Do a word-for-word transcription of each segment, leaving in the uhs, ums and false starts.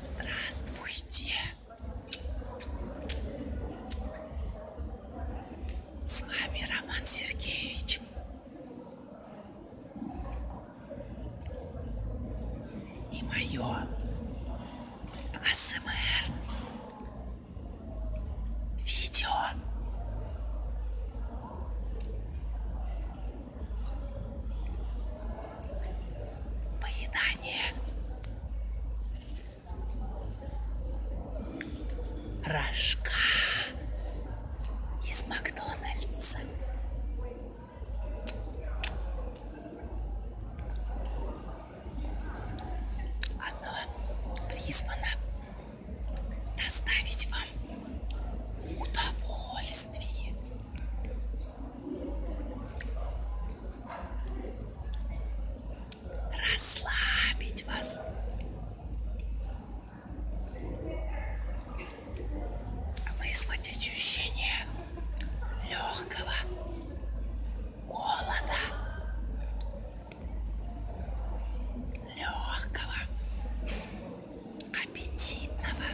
Здравствуйте! С вами Роман Сергеевич. И мое АСМР видео. Поедание рожка из Макдональдса. Оно призвано доставить вам удовольствие. Расслабить вас. Вызвать ощущение легкого голода, легкого, аппетитного,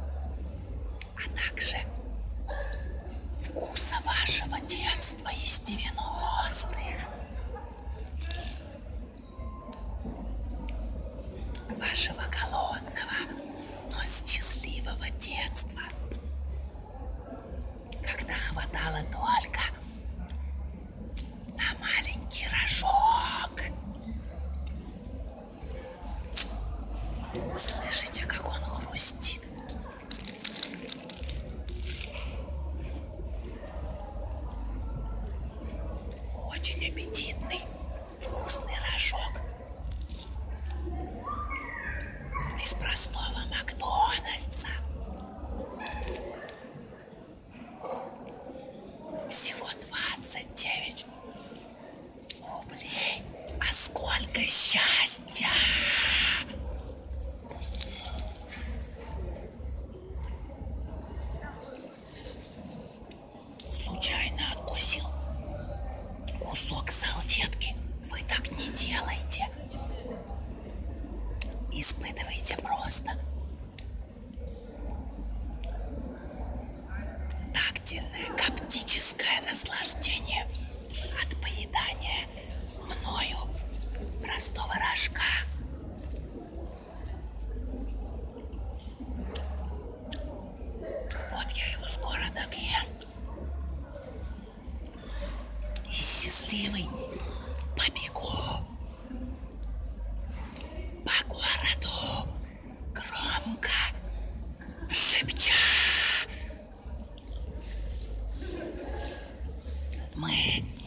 а также вкуса вашего детства из девяностых, вашего голодного, но счастливого детства, когда хватало только на маленький рожок. Слышите, как он хрустит? Очень аппетитный, вкусный рожок из простого Макдональдса. Всего двадцать девять рублей. А сколько счастья! Случайно откусил кусок салфетки. Вы так не делайте. Испытывайте просто тактильное, гаптическое наслаждение от поедания мною простого рожка. Вот я его скоро доем. И счастливый побегу по городу, громко шепча: мы